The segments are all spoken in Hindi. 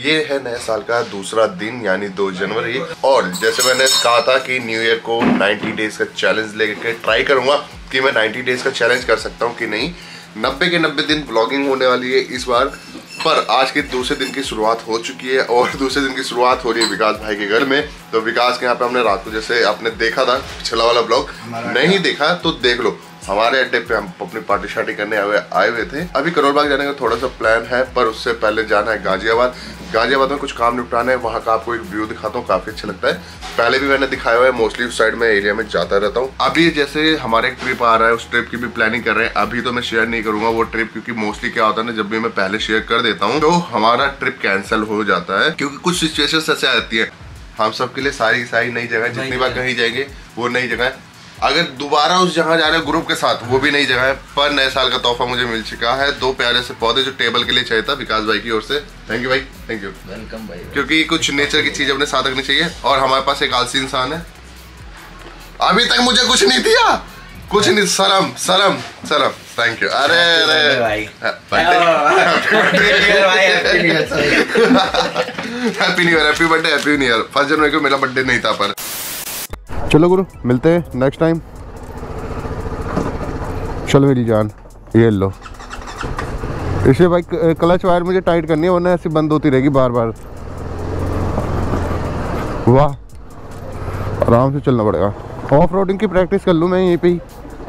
ये है नए साल का दूसरा दिन यानी 2 जनवरी और जैसे मैंने कहा था कि न्यू ईयर को 90 डेज का चैलेंज लेके ट्राई करूंगा कि मैं 90 डेज का चैलेंज कर सकता हूं कि नहीं। 90 के 90 दिन ब्लॉगिंग होने वाली है इस बार, पर आज के दूसरे दिन की शुरुआत हो चुकी है और दूसरे दिन की शुरुआत हो रही है विकास भाई के घर में। तो विकास के यहाँ पे हमने रात को, जैसे आपने देखा था पिछला वाला ब्लॉग, नहीं देखा तो देख लो, हमारे अड्डे पे हम अपनी पार्टी शार्टी करने आए हुए थे। अभी करोल बाग जाने का थोड़ा सा प्लान है, पर उससे पहले जाना है गाजियाबाद। गाजियाबाद में कुछ काम निपटाना है, वहाँ का आपको एक व्यू दिखाता हूँ, काफी अच्छा लगता है। पहले भी मैंने दिखाया हुआ है, मोस्टली उस साइड में एरिया में जाता रहता हूँ। अभी जैसे हमारे एक ट्रिप आ रहा है, उस ट्रिप की भी प्लानिंग कर रहे हैं। अभी तो मैं शेयर नहीं करूंगा वो ट्रिप, क्योंकि मोस्टली क्या होता है ना, जब भी मैं पहले शेयर कर देता हूँ तो हमारा ट्रिप कैंसिल हो जाता है, क्योंकि कुछ सिचुएशन ऐसे आती है। हम सबके लिए सारी नई जगह, जितनी बार कहीं जाएंगे वो नई जगह है। अगर दोबारा उस जगह जा रहे हो ग्रुप के साथ, वो भी नई जगह है। पर नए साल का तोहफा मुझे मिल चुका है, 2 प्यारे से पौधे जो टेबल के लिए चाहिए था विकास भाई की ओर से। थैंक यू भाई, थैंक यू, वेलकम भाई। क्योंकि कुछ नेचर की चीज अपने साथ रखनी चाहिए। और हमारे पास एक आलसी इंसान है, अभी तक मुझे कुछ नहीं दिया, कुछ नहीं, शर्म। Thank you. अरे हैप्पी न्यू ईयर। 1 जनवरी को मेरा बर्थडे नहीं था, पर चलो गुरु मिलते हैं नेक्स्ट टाइम। चलो मेरी जान, ये लो। इसे भाई क्लच वायर मुझे टाइट करनी है, वरना ऐसे बंद होती रहेगी बार बार। वाह, आराम से चलना पड़ेगा। ऑफ रोडिंग की प्रैक्टिस कर लूँ मैं यहीं पे ही।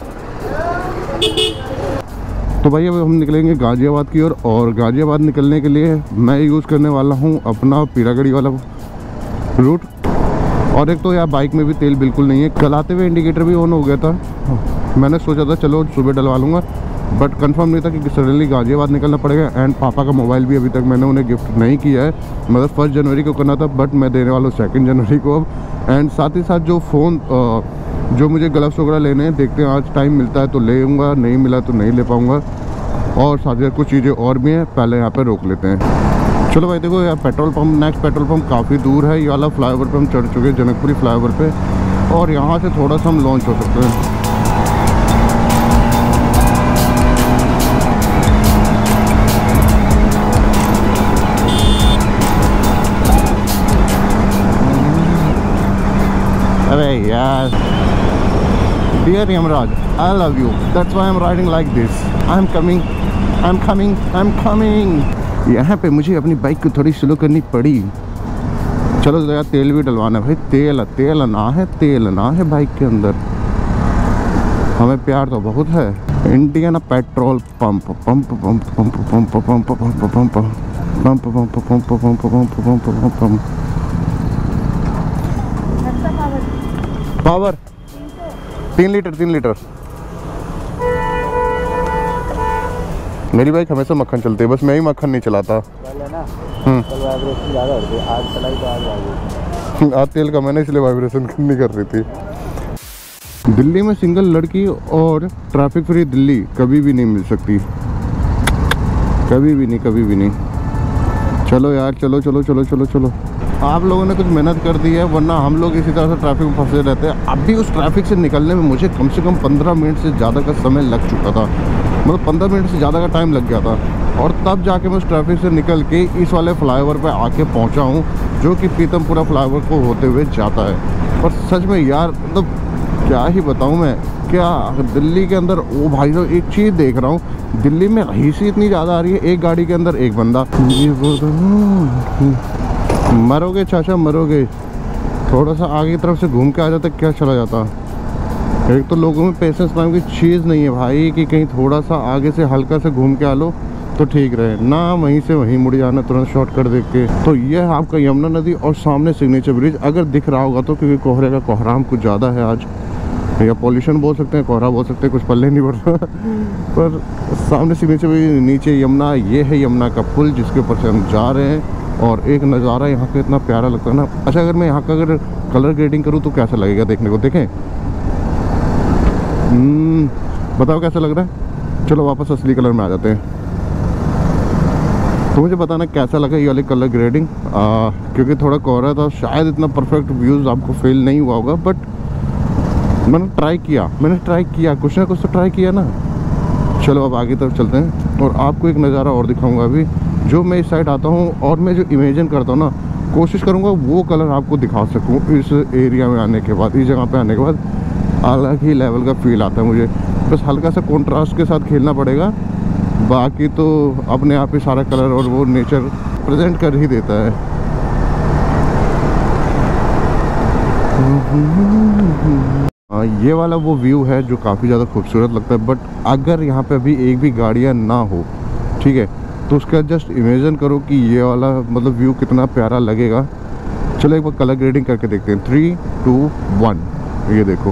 तो भाई अब हम निकलेंगे गाजियाबाद की ओर, और गाजियाबाद निकलने के लिए मैं यूज़ करने वाला हूँ अपना पीरागढ़ी वाला रूट। और एक तो यार बाइक में भी तेल बिल्कुल नहीं है, चलाते हुए इंडिकेटर भी ऑन हो गया था। मैंने सोचा था चलो सुबह डलवा लूँगा, बट कंफर्म नहीं था कि सडनली गाजियाबाद निकलना पड़ेगा। एंड पापा का मोबाइल भी अभी तक मैंने उन्हें गिफ्ट नहीं किया है, मतलब 1 जनवरी को करना था, बट मैं देने वाला हूँ 2 जनवरी को अब। एंड साथ ही साथ जो फ़ोन जो मुझे ग्लव्स वगैरह लेने हैं, देखते हैं आज टाइम मिलता है तो ले आऊँगा, नहीं मिला तो नहीं ले पाऊँगा। और साथ कुछ चीज़ें और भी हैं, पहले यहाँ पर रोक लेते हैं। चलो भाई देखो यार, petrol pump, next petrol pump काफ़ी दूर है। ये वाला फ्लाईओवर पे हम चढ़ चुके हैं, जनकपुरी फ्लाईओवर पे, और यहाँ से थोड़ा सा हम लॉन्च हो सकते हैं। अरे यार, dear Yamraj, I love you, that's why I am riding like this. I am coming. यहाँ पे मुझे अपनी बाइक को थोड़ी स्लो करनी पड़ी। चलो तो यार तेल भी डलवाना है भाई, तेल ना है बाइक के अंदर। हमें प्यार तो बहुत है। Indian petrol pump. Power 3 litre. मेरी बाइक हमेशा मक्खन चलती है, बस मैं ही मक्खन नहीं चलाता। कल है ना, कल वाइब्रेशन ज़्यादा हो रही, आज चलाई तो आज आ गई। आज तेल का मैंने, इसलिए वाइब्रेशन नहीं कर रही थी। दिल्ली में सिंगल लड़की और ट्रैफिक फ्री दिल्ली कभी भी नहीं मिल सकती, कभी भी नहीं। चलो यार, चलो। आप लोगों ने कुछ मेहनत कर दी है, वरना हम लोग इसी तरह से ट्रैफिक में फंसे रहते हैं। अभी उस ट्रैफिक से निकलने में मुझे कम से कम 15 मिनट से ज़्यादा का समय लग चुका था, मतलब 15 मिनट से ज़्यादा का टाइम लग गया था। और तब जाके मैं उस ट्रैफिक से निकल के इस वाले फ्लाईओवर पे आके पहुंचा हूँ, जो कि पीतमपुरा फ्लाईओवर को होते हुए जाता है। और सच में यार, मतलब क्या ही बताऊँ मैं, क्या दिल्ली के अंदर, ओ भाई साहब एक चीज़ देख रहा हूँ, दिल्ली में रईसी इतनी ज़्यादा आ रही है, एक गाड़ी के अंदर एक बंदा। मरोगे चाचा, मरोगे। थोड़ा सा आगे की तरफ से घूम के आ जाता, क्या चला जाता। एक तो लोगों में पेशेंस नाम की चीज़ नहीं है भाई, कि कहीं थोड़ा सा आगे से हल्का से घूम के आ लो तो ठीक रहे ना, वहीं से वहीं मुड़ जाना तुरंत शॉर्टकट देख के। तो ये है आपका यमुना नदी और सामने सिग्नेचर ब्रिज, अगर दिख रहा होगा तो, क्योंकि कोहरे का कोहराम कुछ ज़्यादा है आज, या पॉल्यूशन बोल सकते हैं, कोहरा बोल सकते हैं, कुछ पल्ले नहीं पड़ रहा। पर सामने सिग्नेचर ब्रिज, नीचे यमुना, ये है यमुना का पुल जिसके ऊपर से हम जा रहे हैं। और एक नज़ारा यहाँ का इतना प्यारा लगता है ना। अच्छा, अगर मैं यहाँ का अगर कलर ग्रेडिंग करूँ तो कैसा लगेगा देखने को, देखें। बताओ कैसा लग रहा है। चलो वापस असली कलर में आ जाते हैं। तो मुझे बताना कैसा लगा ये वाली कलर ग्रेडिंग, क्योंकि थोड़ा कोहरा था, शायद इतना परफेक्ट व्यूज़ आपको फील नहीं हुआ होगा, बट मैंने ट्राई किया, कुछ ना कुछ तो ट्राई किया ना। चलो अब आगे तरफ चलते हैं और आपको एक नज़ारा और दिखाऊंगा अभी, जो मैं इस साइड आता हूँ और मैं जो इमेजिन करता हूँ ना, कोशिश करूँगा वो कलर आपको दिखा सकूँ इस एरिया में आने के बाद, इस जगह पे आने के बाद अलग ही लेवल का फील आता है मुझे। बस हल्का सा कॉन्ट्रास्ट के साथ खेलना पड़ेगा, बाकी तो अपने आप ही सारा कलर और वो नेचर प्रेजेंट कर ही देता है। ये वाला वो व्यू है जो काफ़ी ज़्यादा खूबसूरत लगता है, बट अगर यहाँ पे अभी एक भी गाड़ियाँ ना हो, ठीक है, तो उसका जस्ट इमेजिन करो कि ये वाला मतलब व्यू कितना प्यारा लगेगा। चलो एक बार कलर ग्रेडिंग करके देखते हैं। 3, 2, 1, ये देखो।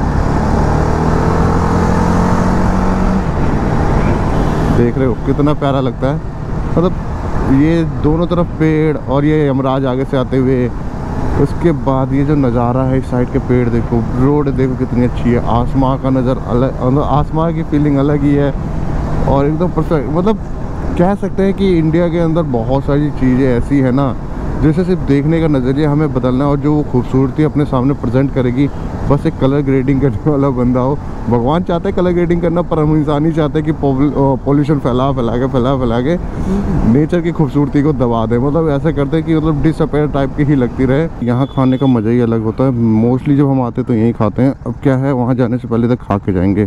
देख रहे हो कितना प्यारा लगता है, मतलब ये दोनों तरफ पेड़ और ये यमराज आगे से आते हुए, उसके बाद ये जो नज़ारा है इस साइड के पेड़ देखो, रोड देखो कितनी अच्छी है, आसमां का नज़र अलग, मतलब आसमां की फीलिंग अलग ही है और एकदम परफेक्ट। मतलब कह सकते हैं कि इंडिया के अंदर बहुत सारी चीज़ें ऐसी है ना, जैसे सिर्फ देखने का नज़रिया हमें बदलना है और जो वो खूबसूरती अपने सामने प्रेजेंट करेगी, बस एक कलर ग्रेडिंग करने वाला बंदा हो। भगवान चाहते हैं कलर ग्रेडिंग करना, पर हम इंसान ही चाहते हैं कि पॉल्यूशन फैला के नेचर की खूबसूरती को दबा दे। मतलब ऐसे करते हैं कि मतलब डिसअपेयर टाइप की ही लगती रहे। यहाँ खाने का मज़ा ही अलग होता है। मोस्टली जब हम आते तो यहीं खाते हैं। अब क्या है, वहाँ जाने से पहले तक खा के जाएंगे।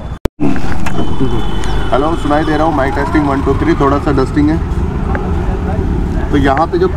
हेलो, सुनाई दे रहा हूँ? Mike testing 1 2 3। थोड़ा सा डस्टिंग है। तो यहाँ पे जो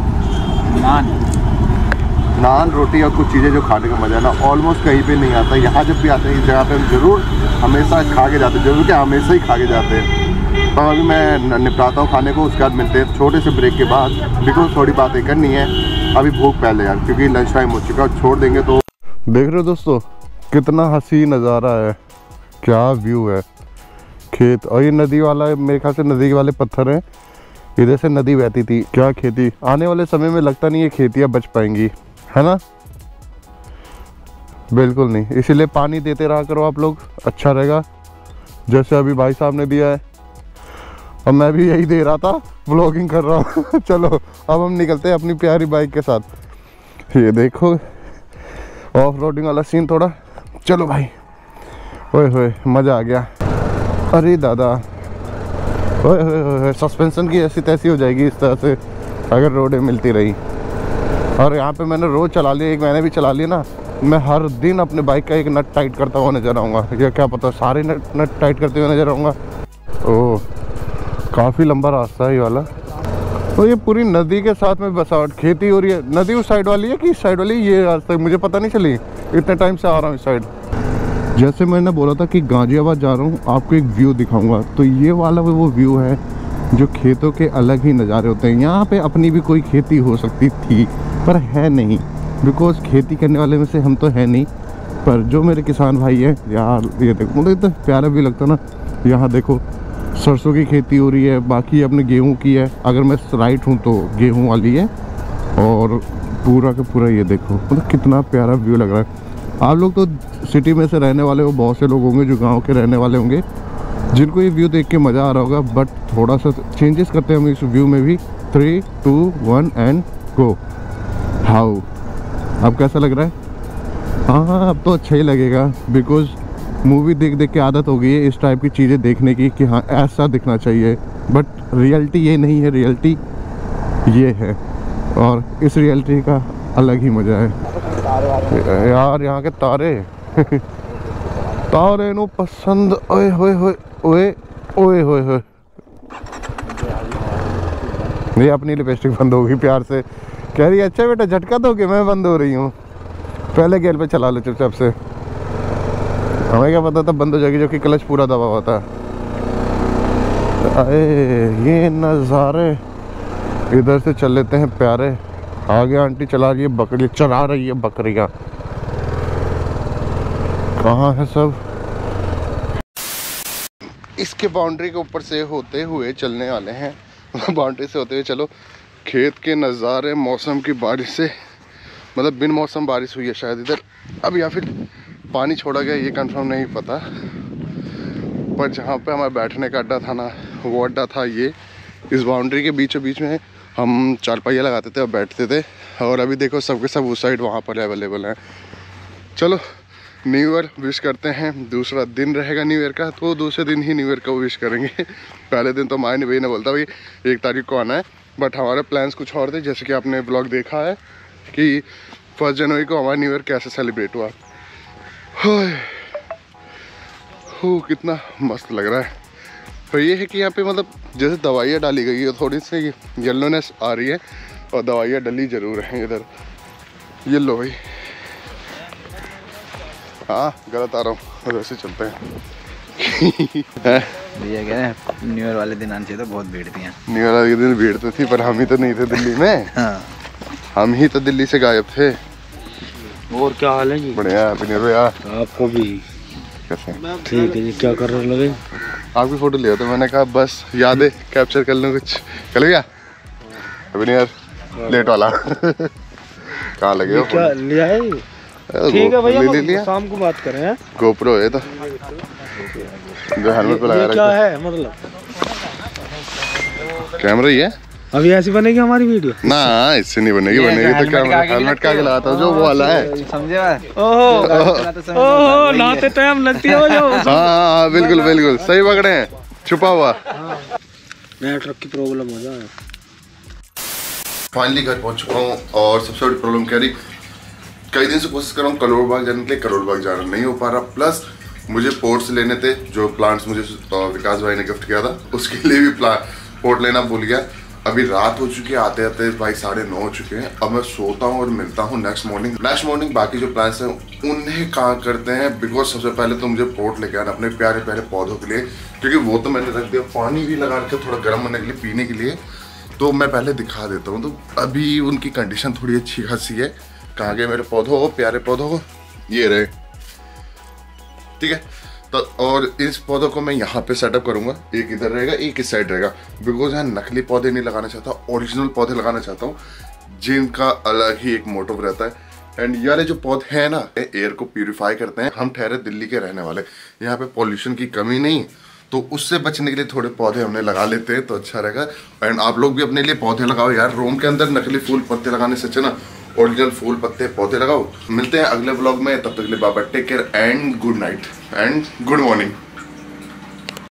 नान रोटी और कुछ चीज़ें जो खाने का मज़ा है ना, ऑलमोस्ट कहीं पे नहीं आता। यहाँ जब भी आते हैं इस जगह पे हम ज़रूर हमेशा खा के जाते हैं, जरूर क्या हमेशा ही खा के जाते हैं। तो अभी मैं निपटाता हूँ खाने को, उसके बाद मिलते हैं छोटे से ब्रेक के बाद, बिकॉज थोड़ी बातें करनी है। अभी भूख पहले यार, क्योंकि लंच टाइम हो चुका, छोड़ देंगे तो। देख रहे हो दोस्तों कितना हसीन नज़ारा है, क्या व्यू है। खेत और ये नदी वाला, मेरे ख्याल से नदी वाले पत्थर हैं, इधर से नदी बहती थी। क्या खेती, आने वाले समय में लगता नहीं है खेतियाँ बच पाएंगी, है ना? बिल्कुल नहीं। इसीलिए पानी देते रहा करो आप लोग, अच्छा रहेगा। जैसे अभी भाई साहब ने दिया है और मैं भी यही दे रहा था, व्लॉगिंग कर रहा हूँ। चलो अब हम निकलते हैं अपनी प्यारी बाइक के साथ। ये देखो ऑफ रोडिंग वाला सीन थोड़ा। चलो भाई, ओए होए मज़ा आ गया। अरे दादा, ओए होए, सस्पेंशन की ऐसी तैसी हो जाएगी इस तरह से अगर रोडें मिलती रही। और यहाँ पे मैंने रोज़ चला लिया, एक महीने भी चला लिया ना, मैं हर दिन अपने बाइक का एक नट टाइट करता हुआ नजर आऊँगा, या क्या पता सारे नट टाइट करते हुए नजर आऊँगा। ओह, काफ़ी लंबा रास्ता है ये वाला। तो ये पूरी नदी के साथ में बसावट, खेती हो रही है। नदी उस साइड वाली है कि इस साइड वाली? ये आज तक मुझे पता नहीं चली, इतने टाइम से आ रहा हूँ इस साइड। जैसे मैंने बोला था कि गाजियाबाद जा रहा हूँ, आपको एक व्यू दिखाऊंगा, तो ये वाला वो व्यू है जो खेतों के अलग ही नज़ारे होते हैं। यहाँ पे अपनी भी कोई खेती हो सकती थी पर है नहीं, बिकॉज खेती करने वाले में से हम तो है नहीं। पर जो मेरे किसान भाई हैं यार, ये देखो मतलब इतना प्यारा भी लगता ना। यहाँ देखो सरसों की खेती हो रही है, बाकी अपने गेहूँ की है, अगर मैं राइट हूँ तो गेहूँ वाली है, और पूरा का पूरा ये देखो मतलब कितना प्यारा व्यू लग रहा है। आप लोग तो सिटी में से रहने वाले हो, बहुत से लोग होंगे जो गांव के रहने वाले होंगे, जिनको ये व्यू देख के मज़ा आ रहा होगा। बट थोड़ा सा चेंजेस करते हैं हम इस व्यू में भी। 3 2 1 एंड गो। हाउ, अब कैसा लग रहा है? हाँ, अब तो अच्छा ही लगेगा, बिकॉज मूवी देख देख के आदत हो गई है इस टाइप की चीज़ें देखने की कि हाँ ऐसा दिखना चाहिए। बट रियलिटी ये नहीं है, रियलिटी ये है, और इस रियलिटी का अलग ही मज़ा है यार। यहाँ के तारे तारे नो पसंद। ओए होए होए ओए ओए होए होए, ये अपनी लिपस्टिक बंद होगी प्यार से, कह रही है अच्छा बेटा झटका दोगे, मैं बंद हो रही हूँ। पहले गेयर पे चला लो चुपचाप से, हमें क्या पता था बंद हो जाएगी, जो कि क्लच पूरा दबा हुआ था। अरे ये नज़ारे, इधर से चल लेते हैं प्यारे। आगे आंटी चला रही है बकरी, चला रही है बकरियाँ। कहाँ है सब? इसके बाउंड्री के ऊपर से होते हुए चलने वाले हैं, बाउंड्री से होते हुए चलो। खेत के नज़ारे, मौसम की बारिश से, मतलब बिन मौसम बारिश हुई है शायद इधर अब, या फिर पानी छोड़ा गया, ये कंफर्म नहीं पता। पर जहाँ पे हमारे बैठने का अड्डा था ना, वो अड्डा था ये। इस बाउंड्री के बीचों बीच में हम चारपाइयाँ लगाते थे और बैठते थे। और अभी देखो सबके सब उस साइड वहाँ पर अवेलेबल हैं। चलो न्यू ईयर विश करते हैं। दूसरा दिन रहेगा न्यू ईयर का, तो दूसरे दिन ही न्यू ईयर को विश करेंगे। पहले दिन तो माँ भाई ने बोलता भाई 1 तारीख को आना है, बट हमारे प्लान्स कुछ और थे। जैसे कि आपने ब्लॉग देखा है कि 1 जनवरी को हमारा न्यू ईयर कैसे सेलिब्रेट हुआ। कितना मस्त लग रहा है। तो ये है कि यहाँ पे मतलब जैसे दवाइयाँ डाली गई है, थोड़ी सी येलोनेस आ रही है और दवाइयाँ डली जरूर हैं इधर। ये लो भाई, हाँ गलत आ रहा हूँ, वैसे चलते हैं। भैया कह रहे हैं न्यू ईयर वाले दिन आना चाहिए, तो बहुत भीड़ थी यहाँ। न्यू ईयर वाले दिन भीड़ तो थी, पर हम ही तो नहीं थे दिल्ली में। हाँ। हम ही तो दिल्ली से गायब थे। और क्या हाल है जी? बढ़िया, आपको भी कैसे? ठीक है जी। क्या कर रहे लगे? आपकी फोटो लिया, तो मैंने कहा बस यादें कैप्चर कर लूँ कुछ। चल गया अभी यार, लेट वाला। कहाँ लगे हो? क्या लिया है? ठीक है भैया, शाम को बात करें। गोप्रो है तो जो हेलमेट पे लगा क्या है मतलब? कैमरा ही है। अभी ऐसी बनेगी हमारी वीडियो? ना इससे नहीं बनेगी। तो कैमरा हेलमेट का लगाता हूँ जो वो वाला है, समझे? ओहो लाते टाइम लगती है जो। हाँ बिल्कुल बिल्कुल सही पकड़े हैं, छुपा हुआ। नेटवर्क की प्रॉब्लम हो जाए। फाइनली घर पहुंच चुका हूँ और सबसे बड़ी प्रॉब्लम क्या रही, कई दिन से कोशिश कर रहा हूँ करोड़ बाग जाने के लिए, करोड़ बाग जाना नहीं हो पा रहा। प्लस मुझे पोर्ट्स लेने थे, जो प्लांट्स मुझे विकास भाई ने गिफ्ट किया था, उसके लिए भी पोर्ट लेना भूल गया। अभी रात हो चुकी है, आते आते भाई 9:30 हो चुके हैं। अब मैं सोता हूँ और मिलता हूँ नेक्स्ट मॉर्निंग बाकी जो प्लान्स हैं उन्हें कहाँ करते हैं। बिकॉज सबसे पहले तो मुझे पोर्ट लेके आना अपने प्यारे प्यारे पौधों के लिए, क्योंकि वो तो मैंने रख दिया, पानी भी लगा रखा थोड़ा गर्म होने के लिए पीने के लिए। तो मैं पहले दिखा देता हूँ। तो अभी उनकी कंडीशन थोड़ी अच्छी खासी है। कहाँ गए मेरे पौधों हो, प्यारे पौधों हो? ये रहे, ठीक है। तो और इस पौधों को मैं यहाँ पे सेटअप करूंगा, एक इधर रहेगा एक इस साइड रहेगा। बिकॉज यहाँ नकली पौधे नहीं लगाना चाहता, ओरिजिनल पौधे लगाना चाहता हूँ, जिनका अलग ही एक मोटिव रहता है। एंड यार जो पौधे हैं ना, एयर को प्यूरिफाई करते हैं। हम ठहरे दिल्ली के रहने वाले, यहाँ पे पॉल्यूशन की कमी नहीं, तो उससे बचने के लिए थोड़े पौधे हमने लगा लेते हैं तो अच्छा रहेगा। एंड आप लोग भी अपने लिए पौधे लगाओ यार। रूम के अंदर नकली फूल पत्ते लगाने से अच्छा ना ओरिजिनल फूल पत्ते पौधे लगाओ। मिलते हैं अगले ब्लॉग में, तब तक के लिए bye bye, take care and good night and good morning.